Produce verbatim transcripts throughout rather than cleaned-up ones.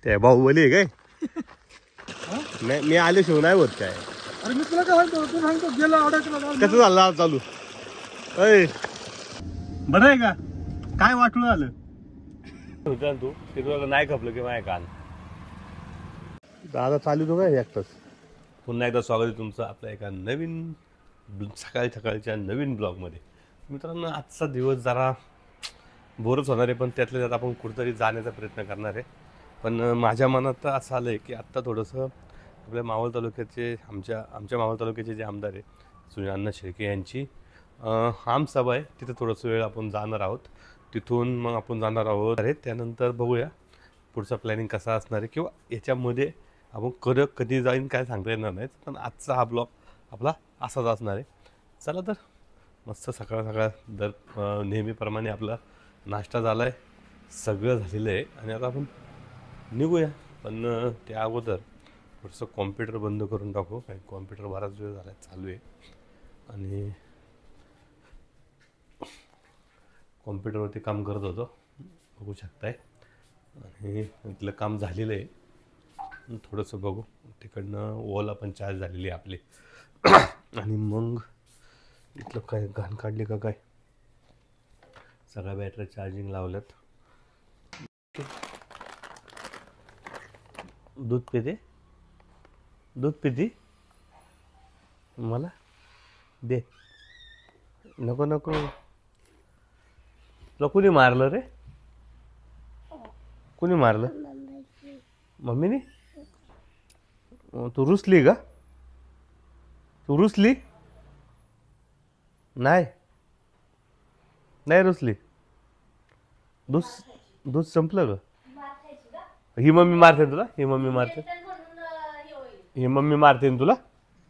ते बाहुबली आहे काय? नाही मी आले शिव नाही होत काय. अरे मी तुला काय सांगतो तू सांगतो गेला अडकला कसं झालं चालू अय बरं आहे का? काय वाटलं आलं होतं तू ते तुला नाही खपलं की माझ्या कान दादा चालू तो काय एकटाच. पुन्हा एकदा स्वागत आहे तुमचं आपल्या एका नवीन सकाळी सकाळच्या नवीन ब्लॉगमध्ये. मित्रांनो आजचा दिवस जरा बोरच होणार आहे पण त्यातल्या त्यात आपण कुठेतरी जाण्याचा प्रयत्न करणार आहे. पण माझ्या मनात तर असं आलं आहे की आत्ता थोडंसं आपल्या मावळ तालुक्याचे आमच्या आमच्या मावळ तालुक्याचे जे आमदार आहे सुनील अण्णा शेळके यांची आमसभा आहे. तिथं थोडंसं वेळ आपण जाणार आहोत. तिथून मग आपण जाणार आहोत अरे त्यानंतर बघूया पुढचा प्लॅनिंग कसा असणार आहे किंवा याच्यामध्ये आपण कधी कधी जाईन काय सांगता येणार नाही. पण आजचा हा ब्लॉग आपला असाच असणार आहे. चला तर मस्त सकाळ सकाळ दर नेहमीप्रमाणे आपला नाश्ता झाला आहे सगळं झालेलं आहे आणि आता आपण निघूया. पण त्या अगोदर थोडंसं कॉम्प्युटर बंद करून टाकू काही कॉम्प्युटर बराच वेळ झाला चालू आहे आणि कॉम्प्युटरवरती काम करत होतो बघू शकताय आणि इथलं काम झालेलं आहे. थोडंसं बघू तिकडनं ओला पण चार्ज झालेली आहे आपली आणि मग इथलं काय घाण काढली का काय सगळ्या बॅटरी चार्जिंग लावल्यात. दूध पिते दूध पिती मला दे नको नको. तुला कुणी मारलं रे? कुणी मारलं? मम्मीने? तू रुसली का? तू रुसली? नाही नाही रुसली. दूध दूध संपलं का? ही मम्मी मारते तुला? ही मम्मी मारते ही मम्मी मारते ना तुला?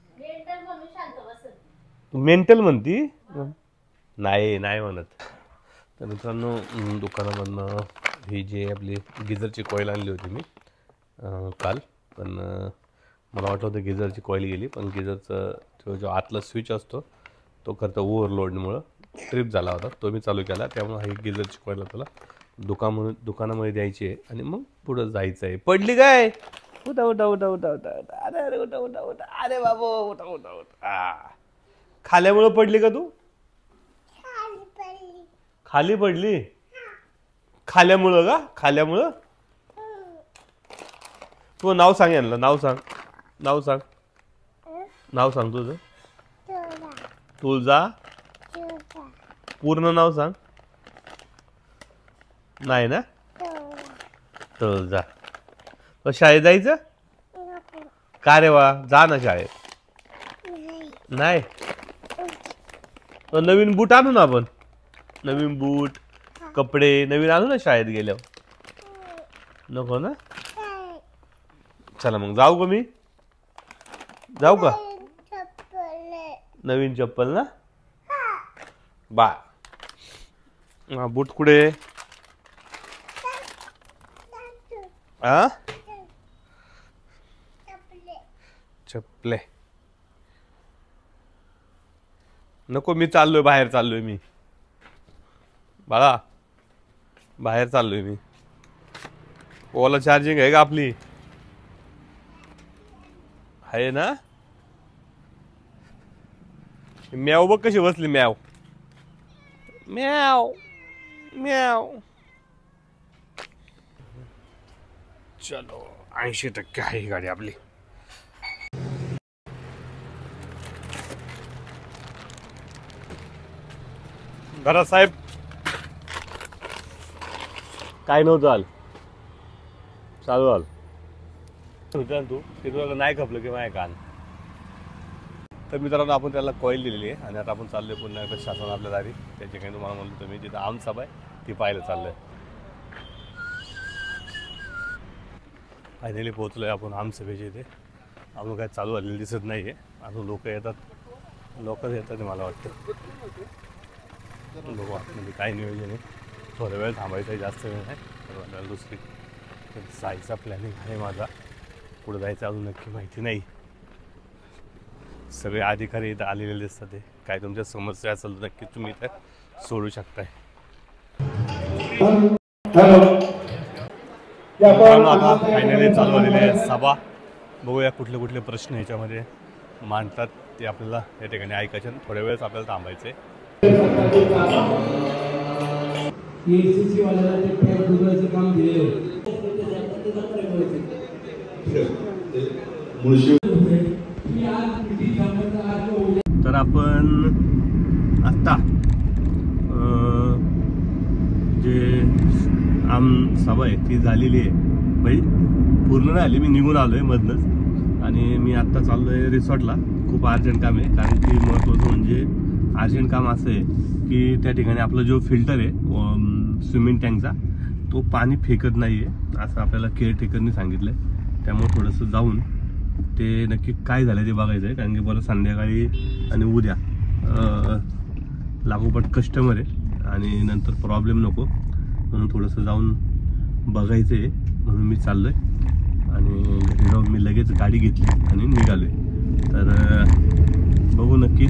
तू मेंटल म्हणती? नाही नाही म्हणत. तर मित्रांनो दुकानामधनं ही जी आपली गिझरची कॉईल आणली होती मी काल पण मला वाटलं होतं गिझरची कॉईल गेली पण गिझरचं तो जो आतला स्विच असतो तो करता ओव्हरलोडमुळं ट्रिप झाला होता तो मी चालू केला. त्यामुळे ही गिझरची कॉईल तुला दुकान दुकानामध्ये द्यायची आहे आणि मग पुढं जायचं आहे. पडली काय? उठा उठा उठा उठा उठा उठा अरे अरे उठा उठा उठा अरे बाबा उठा उठा उठा. खाल्यामुळं पडली का तू? खाली पडली? खाल्यामुळं का? खाल्यामुळं? तू नाव सांग यांना नाव सांग नाव सांग नाव सांग तुझं. तुळजा पूर्ण नाव सांग. नाही ना तुळजा. शाळेत जायचं का रे वा? जा ना शाळेत. नाही नवीन बूट आणू ना आपण. नवीन बूट कपडे नवीन आणू ना शाळेत गेल्यावर. नको ना? चला मग जाऊ का मी? जाऊ का? नवीन चप्पल ना बा. हा बूट कुठे? आ चप्पले नको मी चाललोय बाहेर चाललोय मी बाळा बाहेर चाललोय मी. ओला चार्जिंग आहे का आपली? आहे ना? म्याव बघ कशी बसली म्याव म्याव म्याव. चलो ऐंशी टक्के आहे ही गाडी आपली. घरात साहेब काय नव्हतं आल चालू आल होतं तू ते तुला नाही खपलं की माझ्या कान. तर मित्रांनो आपण त्याला कॉईल दिलेली आहे आणि आता आपण चाललोय पुन्हा एकदा शासन आपल्या दारी त्याची काही तुम्हाला म्हणलं तुम्ही जिथं आमसभा आहे ती पाहायला चाललंय. फायनली पोहोचलोय आपण आमसभेच्या इथे. अजून काय चालू झालेलं दिसत नाही आहे. अजून लोक येतात लोकच येतात मला वाटतं. बघू म्हणजे काय नियोजन आहे. थोडा वेळ थांबायचा आहे जास्त वेळ नाही. दुसरी जायचा प्लॅनिंग आहे माझा. पुढे जायचं अजून नक्की माहिती नाही. सगळे अधिकारी इथं आलेले दिसतात. ते काय तुमच्या समस्या असेल तर नक्की तुम्ही इथं सोडू शकताय. आता फायनली चालू झालेली आहे सभा. बघूया कुठले कुठले प्रश्न ह्याच्यामध्ये मांडतात ते आपल्याला या ठिकाणी ऐकायचे. थोड्या वेळेस आपल्याला थांबायचं आहे. तर आपण आत्ता जे आम सभा आहे ती झालेली आहे. भाई पूर्ण नाही आली, मी निघून आलो आहे मधनंच. आणि मी आत्ता चाललो आहे रिसॉर्टला. खूप अर्जंट काम आहे, कारण की महत्त्वाचं म्हणजे अर्जंट काम असं आहे की त्या ठिकाणी आपला जो फिल्टर आहे स्विमिंग टँकचा तो पाणी फेकत नाही आहे असं आपल्याला केअरटेकरने सांगितलं आहे. त्यामुळे थोडंसं जाऊन ते नक्की काय झालं ते बघायचं आहे, कारण की बरं संध्याकाळी आणि उद्या लागोपाठ कस्टमर आहे आणि नंतर प्रॉब्लेम नको, म्हणून थोडंसं जाऊन बघायचं आहे. म्हणून मी चाललो आहे आणि घरी जाऊन मी लगेच गाडी घेतली आणि निघालो आहे. तर बघू नक्की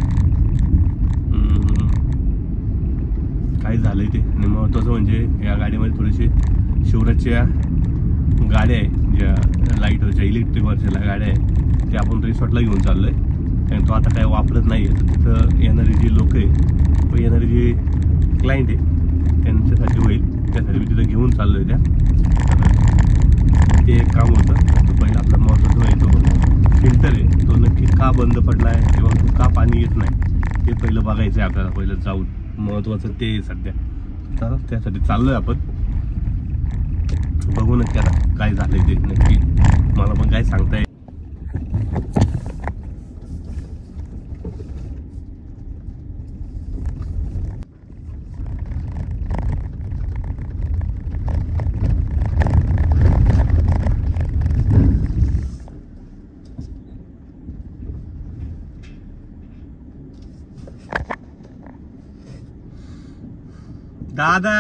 काय झालं आहे ते. आणि महत्त्वाचं म्हणजे या गाडीमध्ये थोडेसे शिवराजच्या गाड्या आहे, ज्या लाईटवरच्या इलेक्ट्रिकवरच्या गाड्या आहे, ते आपण रिसॉर्टला घेऊन चाललो आहे. कारण तो आता काय वापरत नाही आहे. तर तिथं येणारी जी लोक आहे व येणारी जी क्लायंट आहे त्यांच्यासाठी होईल, त्यासाठी मी तिथं घेऊन चाललो आहे. त्या ते एक काम होतं. तो पहिलं आपला महत्त्वाचं आहे तो फिल्टर आहे तो नक्की का बंद पडला आहे किंवा तो का पाणी येत नाही ते पहिलं बघायचं आहे आपल्याला. पहिलं जाऊन महत्त्वाचं ते सध्या. तर त्यासाठी चाललो आहे आपण. बघू नक्की आता काय झालं ते नक्की, मला पण काय सांगता येईल. दादा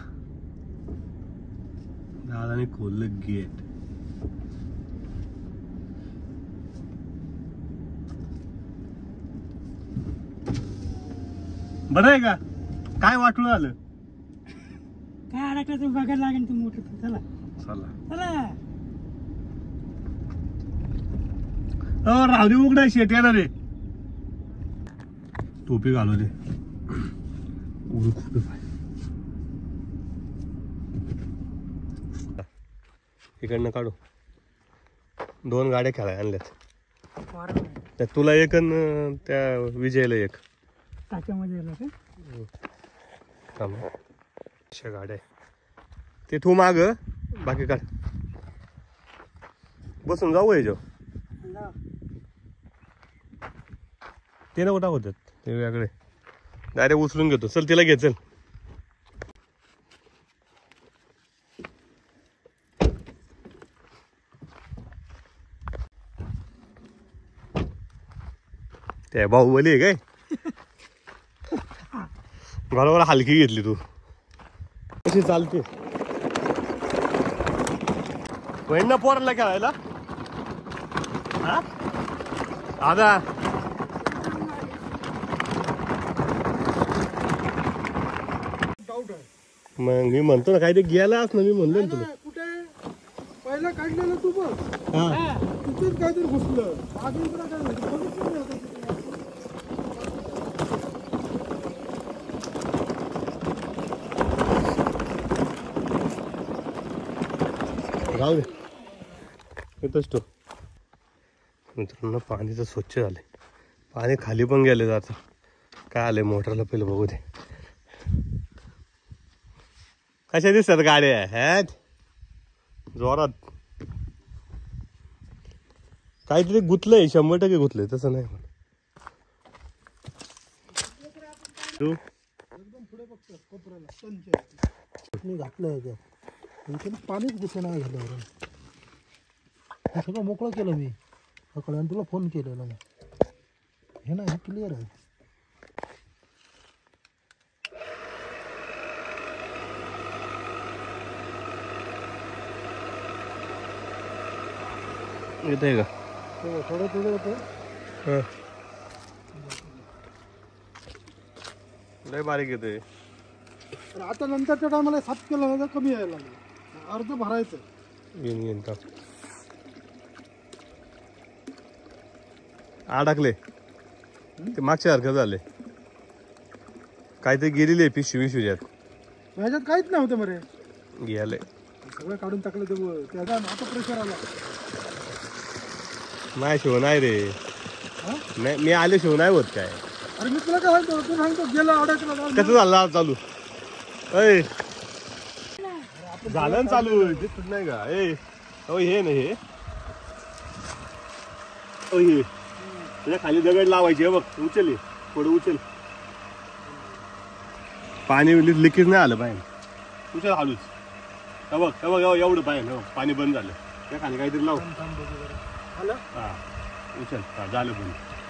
दादाने खोललं गेट. बरं आहे का? काय वाटलं आलं काय अडकलं तुम्ही बघायला लागेल तुम्ही मोठं. चला चला चला. अ राहू दे, उघडा शेट येणार रे. टोपी घालू दे. इकडनं काढू. दोन गाड्या खेळाय आणल्यात. त्या तुला एक आणि त्या विजयला एक. टाक्यामध्ये अशा गाड्या ते तू माग बाकी काढ. बसून जाऊ याच्या ते नको टाकतात ते वेगळे. डायरेक्ट उचलून घेतो. चल तिला घे. चल त्या बाहुबली आहे काय बरोबर हलकी घेतली तू. कशी चालते ना पोराला खेळायला. हा दादा मग मी म्हणतो ना काय ते गेलाच ना. मी म्हणलो ना तुला कुठे पहिला काढलेलं तू बघ. तिथेच काहीतरी घुसलं. आधी इकडं काय बघितलं नाही. राहू दे इथंच तो. मित्रांनो पाणी तर स्वच्छ झालंय. पाणी खाली पण गेले जातं. काय आलंय मोटरला पहिलं बघू दे. कशा दिसतात गाड्या ह्यात जोरात. काहीतरी गुतलंय, शंभर टक्के गुतलंय. तसं नाही म्हणा तू मी घातलंय पाणीच घुसं नाही झालं. हे सगळं मोकळं केलं मी सकाळी आणि तुला फोन केलेला मग हे ना हे क्लिअर आहे. येतंय का थोडं थोडं होतं. लय बारीक येतोय. आता नंतरच्या टायमाला साफ केलं ना तर कमी यायला लागलं. अर्ध भरायचं येऊन येऊन टाक अडकले ते मागच्या सारखं झाले काहीतरी गेलेले पिशवी पिशवीच्यात ह्याच्यात काहीच नव्हतं मरे गेले सगळं काढून टाकलं ते त्याचा आता प्रेशर आला नाही शिव नाही रे हा? नाही मी आले शिव नाही होत काय अरे मी तुला काय सांगतो तू सांगतो गेला अडकला कसं झालं आज चालू अय झालं ना चालू दिसत नाही का ए हो हे ना हे हो हे त्याच्या खाली दगड लावायचे बघ उचल थोडं उचल पाणी लिकेज नाही आलं बाहेर उचल हालूच हे बघ हे बघ एवढं बाहेर हो पाणी बंद झालं त्या खाली काहीतरी लाव हा उचल हा झालं बंद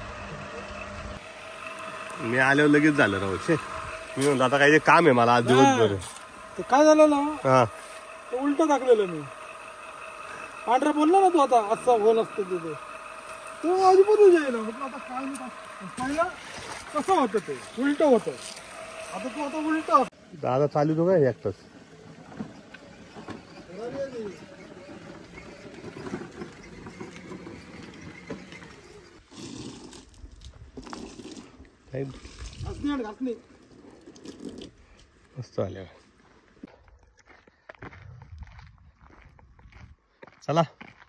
मी आल्यावर लगेच झालं राहू शे मी म्हणतो आता काही काम आहे मला आज दिवसभर ते काय झालं ना हा ते उलट टाकलेलं मी पांढरा बोलला ना तू आता असा होल असतो तिथे तो अजिबातच जाईल म्हटलं आता काय नाही पहिला कसं होतं ते उलट होतं आता तू आता उलट दादा चालू तो काय एकटाच घासणी घासणी मस्त आल्या चला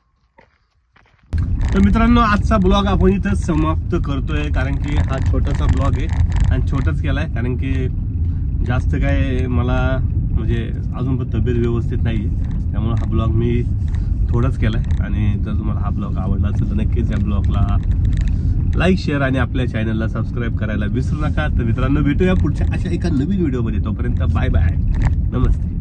तर मित्रांनो आजचा ब्लॉग आपण इथं समाप्त करतोय कारण की हा छोटासा ब्लॉग आहे आणि छोटाच केलाय कारण की जास्त काय मला म्हणजे अजून पण तब्येत व्यवस्थित नाही आहे त्यामुळे हा ब्लॉग मी थोडाच केलाय आणि जर तुम्हाला हा ब्लॉग आवडला असेल तर नक्कीच या ब्लॉगला लाईक शेअर आणि आपल्या चॅनलला सबस्क्राईब करायला विसरू नका तर मित्रांनो भेटूया पुढच्या अशा एका नवीन व्हिडिओमध्ये तोपर्यंत बाय बाय नमस्ते.